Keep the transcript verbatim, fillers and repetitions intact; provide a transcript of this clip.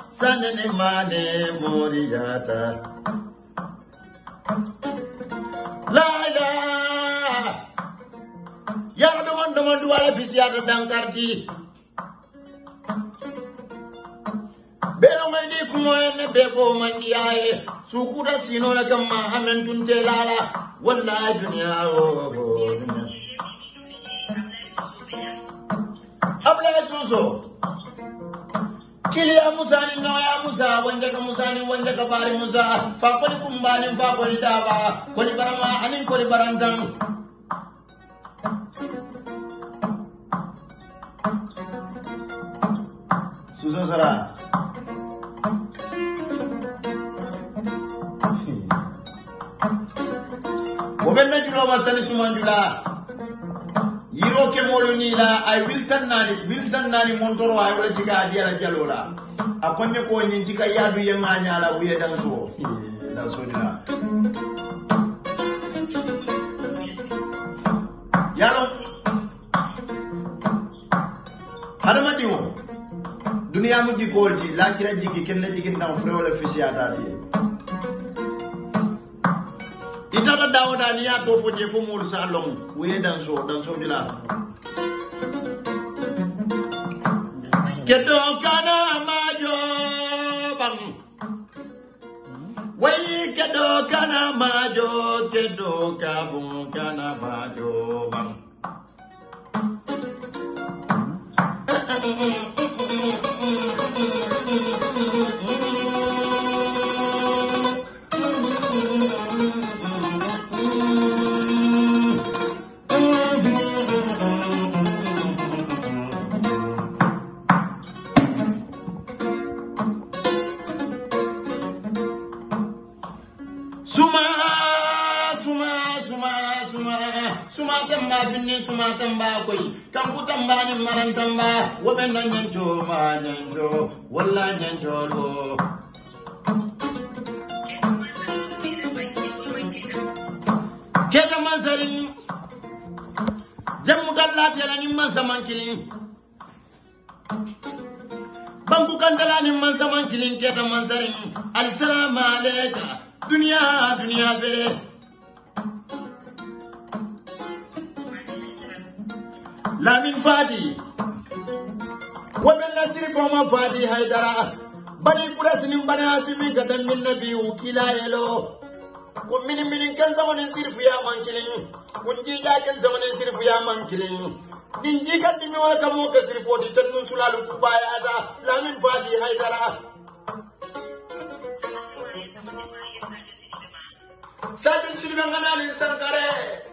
sanene mane moriyata la ilaha ya do man do man wala fi siyata dankarti belo may di kumo en be fo man diaye su kuda sino la kam ma hamen tunte lala wallahi dunya o dunya abla suso kili ya musa ni no ya musa wanja ka musa ni wanja ka bari musa fa ko kumbani fa ko daba ko barama anin ko barandang suso sara Obenna julo masani sumandula yiro ke moloni la ay wiltan nani wiltan nani montoro ay wala jiga adiala jalola akonye ko nyin jiga yadu yemanya la buye danso danso dina yalo hadama diwo dunia mu jigolji la kira jigi kenna jigi ndam fre wala fisiata di itata dawda ni ya to foje fo mul salon we danso danso dila kedo kana majo bang way kedo kana majo kedo kabu kana majo bang Suma suma suma suma suma tamba finni suma tamba koy kanku tamba ni maran tamba woben na nyanjo ma nyanjo walla nyanjo do keta mansarin jammu gallati ala ni mansaman kilin bambu kandala ni mansaman kilin keta mansarin assalamu alayka dunia dunia vere la min fadi women la siri foma fadi haydara bani kuras nim bani asimi gadan min nabi ukila yelo ko min min kan zamanin sirfu ya mankilin kun ji ga kan zamanin sirfu ya mankilin din ji kan dimi wala kamo ka sirfu di tan nun sulalu kubaya da la min fadi haydara Sadin sini mangana ni sankare